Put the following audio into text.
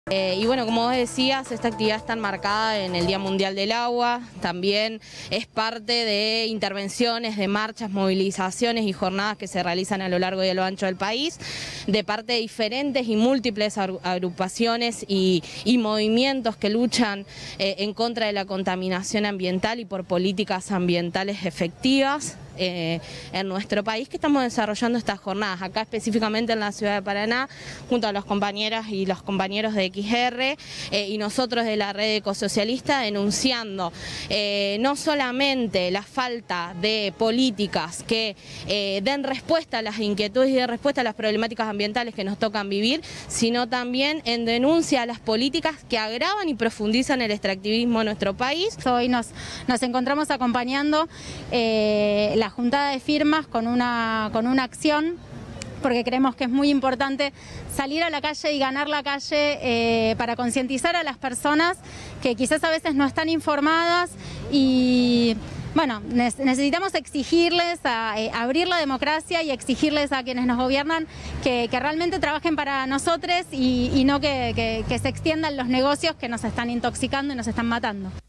Y bueno, como vos decías, esta actividad está enmarcada en el Día Mundial del Agua, también es parte de intervenciones, de marchas, movilizaciones y jornadas que se realizan a lo largo y a lo ancho del país, de parte de diferentes y múltiples agrupaciones y movimientos que luchan en contra de la contaminación ambiental y por políticas ambientales efectivas en nuestro país, que estamos desarrollando estas jornadas, acá específicamente en la ciudad de Paraná, junto a las compañeras y los compañeros de XR y nosotros de la red ecosocialista, denunciando no solamente la falta de políticas que den respuesta a las inquietudes y den respuesta a las problemáticas ambientales que nos tocan vivir, sino también en denuncia a las políticas que agravan y profundizan el extractivismo en nuestro país. Hoy nos encontramos acompañando la juntada de firmas con una acción, porque creemos que es muy importante salir a la calle y ganar la calle para concientizar a las personas que quizás a veces no están informadas y bueno, necesitamos exigirles, abrir la democracia y exigirles a quienes nos gobiernan que realmente trabajen para nosotros y no que se extiendan los negocios que nos están intoxicando y nos están matando.